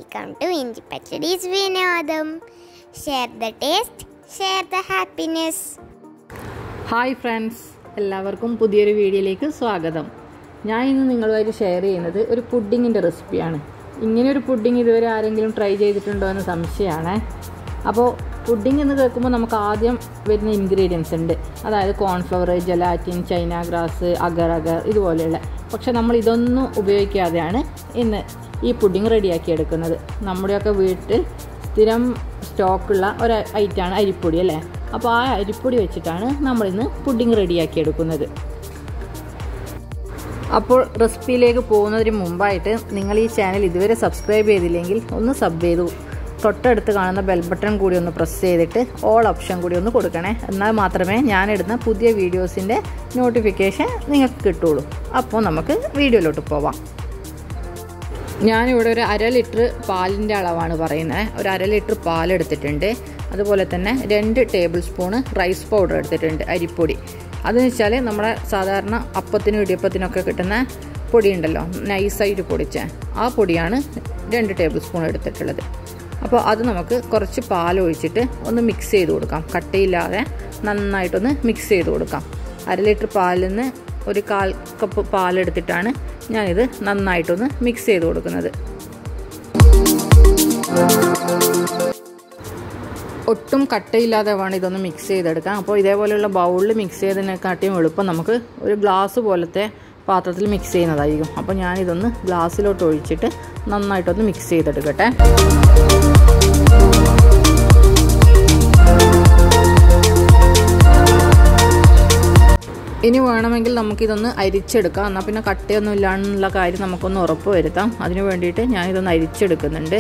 welcome to Inji Pachadi's Vinodam. Share the taste, share the happiness. Hi friends, എല്ലാവർക്കും പുതിയൊരു വീഡിയോയിലേക്ക് സ്വാഗതം. ഞാൻ ഇന്ന് നിങ്ങളുമായിട്ട് ഷെയർ ചെയ്യുന്നത് ഒരു പുഡിങ്ങിൻ്റെ റെസിപ്പിയാണ്. ഇങ്ങനെയൊരു പുഡിങ് ഇതുവരെ ആരെങ്കിലും ട്രൈ ചെയ്തിട്ടുണ്ടോ എന്ന് സംശയമാണ്. അപ്പോൾ പുഡിങ് എന്ന് കേൾക്കുമ്പോൾ നമുക്ക് ആദ്യം വരുന്ന ഇൻഗ്രീഡിയൻസ് ഉണ്ട്, അതായത് cornflour, gelatin, China grass, agar ഇതുപോലെയുള്ള. പക്ഷെ നമ്മൾ ഇതൊന്നും ഉപയോഗിക്കാതെയാണ് ഇന്ന് ഈ പുഡിങ് റെഡിയാക്കി എടുക്കുന്നത്. നമ്മുടെയൊക്കെ വീട്ടിൽ സ്ഥിരം സ്റ്റോക്കുള്ള ഒരു ഐറ്റമാണ് അരിപ്പൊടി അല്ലേ. അപ്പോൾ ആ അരിപ്പൊടി വെച്ചിട്ടാണ് നമ്മളിന്ന് പുഡിങ് റെഡിയാക്കി എടുക്കുന്നത്. അപ്പോൾ റെസിപ്പിയിലേക്ക് പോകുന്നതിന് മുമ്പായിട്ട് നിങ്ങൾ ഈ ചാനൽ ഇതുവരെ സബ്സ്ക്രൈബ് ചെയ്തില്ലെങ്കിൽ ഒന്ന് സബ് ചെയ്തു തൊട്ടടുത്ത് കാണുന്ന ബെൽ ബട്ടൺ കൂടി ഒന്ന് പ്രസ് ചെയ്തിട്ട് ഓൾ ഓപ്ഷൻ കൂടി ഒന്ന് കൊടുക്കണേ. എന്നാൽ മാത്രമേ ഞാനിടുന്ന പുതിയ വീഡിയോസിൻ്റെ നോട്ടിഫിക്കേഷൻ നിങ്ങൾക്ക് കിട്ടുള്ളൂ. അപ്പോൾ നമുക്ക് വീഡിയോയിലോട്ട് പോവാം. ഞാനിവിടെ ഒരു 1/2 ലിറ്റർ പാലിൻ്റെ അളവാണ് പറയുന്നത്. ഒരു 1/2 ലിറ്റർ പാലെടുത്തിട്ടുണ്ട്. അതുപോലെ തന്നെ 2 ടേബിൾ സ്പൂണ് റൈസ് പൗഡർ എടുത്തിട്ടുണ്ട്, അരിപ്പൊടി. അതെന്ന് വെച്ചാൽ നമ്മുടെ സാധാരണ അപ്പത്തിനും ഇടിയപ്പത്തിനൊക്കെ കിട്ടുന്ന പൊടിയുണ്ടല്ലോ, നൈസായിട്ട് പൊടിച്ച ആ പൊടിയാണ് 2 ടേബിൾ സ്പൂൺ എടുത്തിട്ടുള്ളത്. അപ്പോൾ അത് നമുക്ക് കുറച്ച് പാലൊഴിച്ചിട്ട് ഒന്ന് മിക്സ് ചെയ്ത് കൊടുക്കാം. കട്ടയില്ലാതെ നന്നായിട്ടൊന്ന് മിക്സ് ചെയ്ത് കൊടുക്കാം. 1/2 ലിറ്റർ പാലിൽ നിന്ന് ഒരു 1/4 കപ്പ് പാലെടുത്തിട്ടാണ് ഞാനിത് നന്നായിട്ടൊന്ന് മിക്സ് ചെയ്ത് കൊടുക്കുന്നത്. ഒട്ടും കട്ടയില്ലാതെ വേണം ഇതൊന്ന് മിക്സ് ചെയ്തെടുക്കാം. അപ്പോൾ ഇതേപോലെയുള്ള ബൗളിൽ മിക്സ് ചെയ്തതിനെക്കാട്ടിയും എളുപ്പം നമുക്ക് ഒരു ഗ്ലാസ് പോലത്തെ പാത്രത്തിൽ മിക്സ് ചെയ്യുന്നതായിരിക്കും. അപ്പോൾ ഞാനിതൊന്ന് ഗ്ലാസ്സിലോട്ട് ഒഴിച്ചിട്ട് നന്നായിട്ടൊന്ന് മിക്സ് ചെയ്തെടുക്കട്ടെ. ഇനി വേണമെങ്കിൽ നമുക്കിതൊന്ന് അരിച്ചെടുക്കാം. എന്നാൽ പിന്നെ കട്ടയൊന്നും ഇല്ലാന്നുള്ള കാര്യം നമുക്കൊന്ന് ഉറപ്പ് വരുത്താം. അതിന് വേണ്ടിയിട്ട് ഞാനിതൊന്ന് അരിച്ചെടുക്കുന്നുണ്ട്.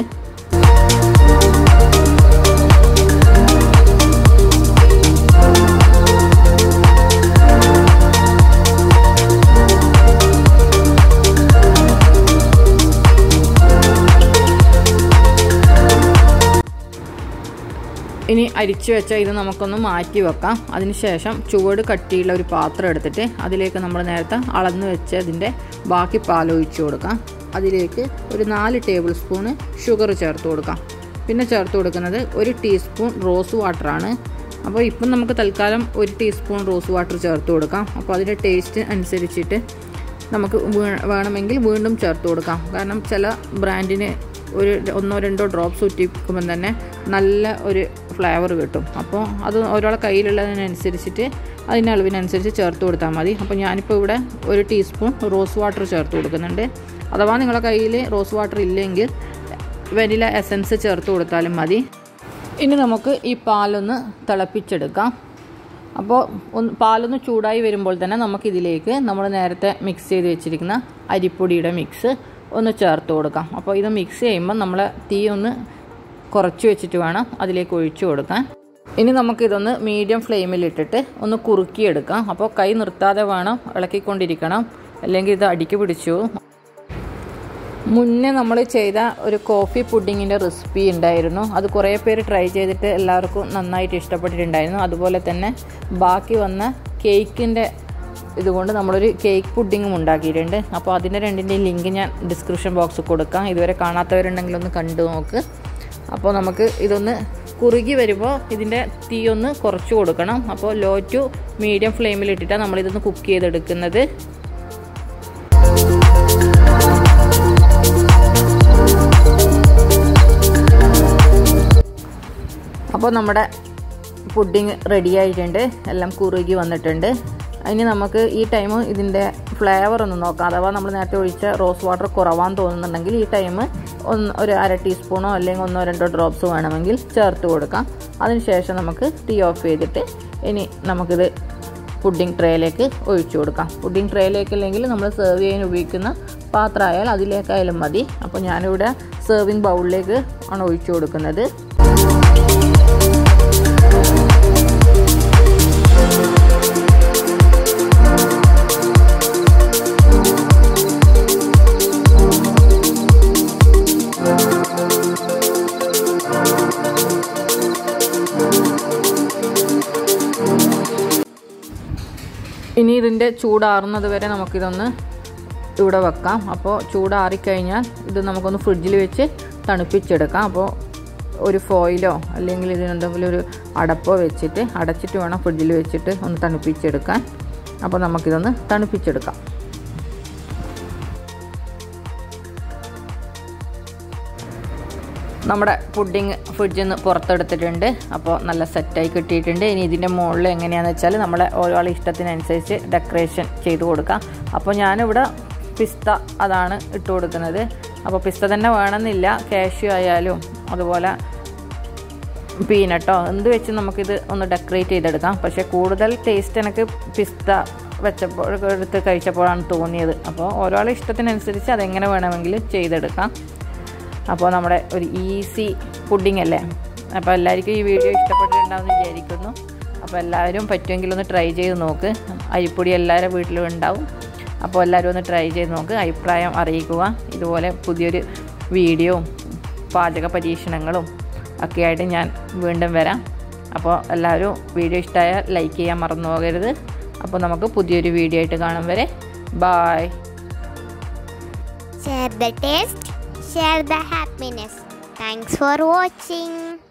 ഇനി അരിച്ചു വെച്ച ഇത് നമുക്കൊന്ന് മാറ്റി വെക്കാം. അതിനുശേഷം ചുവട് കട്ടിയുള്ള ഒരു പാത്രം എടുത്തിട്ട് അതിലേക്ക് നമ്മൾ നേരത്തെ അളന്ന് വെച്ചതിൻ്റെ ബാക്കി പാലൊഴിച്ച് കൊടുക്കാം. അതിലേക്ക് ഒരു 4 ടേബിൾ സ്പൂണ് ഷുഗർ ചേർത്ത് കൊടുക്കാം. പിന്നെ ചേർത്ത് കൊടുക്കുന്നത് 1 ടീസ്പൂൺ റോസ് വാട്ടറാണ്. അപ്പോൾ ഇപ്പം നമുക്ക് തൽക്കാലം 1 ടീസ്പൂൺ റോസ് വാട്ടർ ചേർത്ത് കൊടുക്കാം. അപ്പോൾ അതിൻ്റെ ടേസ്റ്റ് അനുസരിച്ചിട്ട് നമുക്ക് വേണമെങ്കിൽ വീണ്ടും ചേർത്ത് കൊടുക്കാം. കാരണം ചില ബ്രാൻഡിന് ഒരു 1-2 ഡ്രോപ്സ് ഉറ്റിക്കുമ്പം തന്നെ നല്ല ഒരു ഫ്ലേവർ കിട്ടും. അപ്പോൾ അത് ഒരാളെ കയ്യിലുള്ളതിനനുസരിച്ചിട്ട് അതിൻ്റെ അളവിനനുസരിച്ച് ചേർത്ത് കൊടുത്താൽ മതി. അപ്പോൾ ഞാനിപ്പോൾ ഇവിടെ 1 ടീസ്പൂൺ റോസ് വാട്ടർ ചേർത്ത് കൊടുക്കുന്നുണ്ട്. അഥവാ നിങ്ങളുടെ കയ്യിൽ റോസ് വാട്ടർ ഇല്ലെങ്കിൽ വനില എസൻസ് ചേർത്ത് കൊടുത്താലും മതി. ഇനി നമുക്ക് ഈ പാലൊന്ന് തിളപ്പിച്ചെടുക്കാം. അപ്പോൾ പാലൊന്ന് ചൂടായി വരുമ്പോൾ തന്നെ നമുക്കിതിലേക്ക് നമ്മൾ നേരത്തെ മിക്സ് ചെയ്ത് വെച്ചിരിക്കുന്ന അരിപ്പൊടിയുടെ മിക്സ് ഒന്ന് ചേർത്ത് കൊടുക്കാം. അപ്പോൾ ഇത് മിക്സ് ചെയ്യുമ്പോൾ നമ്മൾ തീ ഒന്ന് കുറച്ച് വെച്ചിട്ട് വേണം അതിലേക്ക് ഒഴിച്ചു കൊടുക്കാൻ. ഇനി നമുക്കിതൊന്ന് മീഡിയം ഫ്ലെയിമിലിട്ടിട്ട് ഒന്ന് കുറുക്കിയെടുക്കാം. അപ്പോൾ കൈ നിർത്താതെ വേണം ഇളക്കിക്കൊണ്ടിരിക്കണം, അല്ലെങ്കിൽ ഇത് അടിക്ക് പിടിച്ചു. മുന്നേ നമ്മൾ ചെയ്ത ഒരു കോഫി പുഡിങ്ങിൻ്റെ റെസിപ്പി ഉണ്ടായിരുന്നു. അത് കുറേ പേര് ട്രൈ ചെയ്തിട്ട് എല്ലാവർക്കും നന്നായിട്ട് ഇഷ്ടപ്പെട്ടിട്ടുണ്ടായിരുന്നു. അതുപോലെ തന്നെ ബാക്കി വന്ന കേക്കിൻ്റെ ഇതുകൊണ്ട് നമ്മളൊരു കേക്ക് പുഡിങ്ങും ഉണ്ടാക്കിയിട്ടുണ്ട്. അപ്പോൾ അതിൻ്റെ 2ൻ്റെയും ലിങ്ക് ഞാൻ ഡിസ്ക്രിപ്ഷൻ ബോക്സിൽ കൊടുക്കാം. ഇതുവരെ കാണാത്തവരുണ്ടെങ്കിൽ ഒന്ന് കണ്ടു നോക്ക്. അപ്പോൾ നമുക്ക് ഇതൊന്ന് കുറുകി വരുമ്പോൾ ഇതിൻ്റെ തീ ഒന്ന് കുറച്ച് കൊടുക്കണം. അപ്പോൾ ലോ ടു മീഡിയം ഫ്ലെയിമിലിട്ടിട്ടാണ് നമ്മളിതൊന്ന് കുക്ക് ചെയ്തെടുക്കുന്നത്. അപ്പോൾ നമ്മുടെ പുഡിങ് റെഡി ആയിട്ടുണ്ട്, എല്ലാം കുറുകി വന്നിട്ടുണ്ട്. ഇനി നമുക്ക് ഈ ടൈം ഇതിൻ്റെ ഫ്ലേവർ ഒന്ന് നോക്കാം. അഥവാ നമ്മൾ നേരത്തെ ഒഴിച്ച റോസ് വാട്ടർ കുറവാന്ന് തോന്നുന്നുണ്ടെങ്കിൽ ഈ ടൈം ഒരു 1/2 ടീസ്പൂണോ അല്ലെങ്കിൽ 1-2 ഡ്രോപ്സ് വേണമെങ്കിൽ ചേർത്ത് കൊടുക്കാം. അതിനുശേഷം നമുക്ക് തീ ഓഫ് ചെയ്തിട്ട് ഇനി നമുക്കിത് പുഡിംഗ് ട്രേയിലേക്ക് ഒഴിച്ചു കൊടുക്കാം. പുഡിംഗ് ട്രേയിലേക്ക് അല്ലെങ്കിൽ നമ്മൾ സെർവ് ചെയ്യാൻ ഉപയോഗിക്കുന്ന പാത്രമായാൽ അതിലേക്കായാലും മതി. അപ്പോൾ ഞാനിവിടെ സെർവിങ് ബൗളിലേക്ക് ആണ് ഒഴിച്ചു കൊടുക്കുന്നത്. ഇനി ഇതിൻ്റെ ചൂടാറുന്നത് വരെ നമുക്കിതൊന്ന് ഇവിടെ വെക്കാം. അപ്പോൾ ചൂടാറിക്കഴിഞ്ഞാൽ ഇത് നമുക്കൊന്ന് ഫ്രിഡ്ജിൽ വെച്ച് തണുപ്പിച്ചെടുക്കാം. അപ്പോൾ ഒരു ഫോയിലോ അല്ലെങ്കിൽ ഇതിനെന്തെങ്കിലും ഒരു അടപ്പോ വെച്ചിട്ട് അടച്ചിട്ട് വേണം ഫ്രിഡ്ജിൽ വെച്ചിട്ട് ഒന്ന് തണുപ്പിച്ചെടുക്കാൻ. അപ്പോൾ നമുക്കിതൊന്ന് തണുപ്പിച്ചെടുക്കാം. നമ്മുടെ പുഡിങ് ഫ്രിഡ്ജിൽ നിന്ന് പുറത്തെടുത്തിട്ടുണ്ട്. അപ്പോൾ നല്ല സെറ്റായി കിട്ടിയിട്ടുണ്ട്. ഇനി ഇതിൻ്റെ മുകളിൽ എങ്ങനെയാണെന്ന് വെച്ചാൽ നമ്മളെ ഓരോ ഇഷ്ടത്തിനനുസരിച്ച് ഡെക്കറേഷൻ ചെയ്ത് കൊടുക്കാം. അപ്പോൾ ഞാനിവിടെ പിസ്ത അതാണ് ഇട്ട് കൊടുക്കുന്നത്. അപ്പോൾ പിസ്ത തന്നെ വേണമെന്നില്ല, കാഷ്യൂ ആയാലും അതുപോലെ പീനട്ടോ എന്ത് വെച്ച് നമുക്കിത് ഒന്ന് ഡെക്കറേറ്റ് ചെയ്തെടുക്കാം. പക്ഷേ കൂടുതൽ ടേസ്റ്റ് എനിക്ക് പിസ്ത വെച്ചപ്പോൾ എടുത്ത് കഴിച്ചപ്പോഴാണ് തോന്നിയത്. അപ്പോൾ ഓരോ ഇഷ്ടത്തിനനുസരിച്ച് അതെങ്ങനെ വേണമെങ്കിലും ചെയ്തെടുക്കാം. അപ്പോൾ നമ്മുടെ ഒരു ഈസി പുഡിംഗ് അല്ലേ. അപ്പോൾ എല്ലാവർക്കും ഈ വീഡിയോ ഇഷ്ടപ്പെട്ടിട്ടുണ്ടാവുമെന്ന് വിചാരിക്കുന്നു. അപ്പോൾ എല്ലാവരും പറ്റുമെങ്കിൽ ഒന്ന് ട്രൈ ചെയ്ത് നോക്ക്. അരിപ്പൊടി എല്ലാവരുടെ വീട്ടിലും ഉണ്ടാവും. അപ്പോൾ എല്ലാവരും ഒന്ന് ട്രൈ ചെയ്ത് നോക്ക്, അഭിപ്രായം അറിയിക്കുക. ഇതുപോലെ പുതിയൊരു വീഡിയോയും പാചക പരീക്ഷണങ്ങളും ഒക്കെ ആയിട്ട് ഞാൻ വീണ്ടും വരാം. അപ്പോൾ എല്ലാവരും വീഡിയോ ഇഷ്ടമായാൽ ലൈക്ക് ചെയ്യാൻ മറന്നു പോകരുത്. അപ്പോൾ നമുക്ക് പുതിയൊരു വീഡിയോ ആയിട്ട് കാണും വരെ bye. Share the taste, share the happiness. Thanks for watching.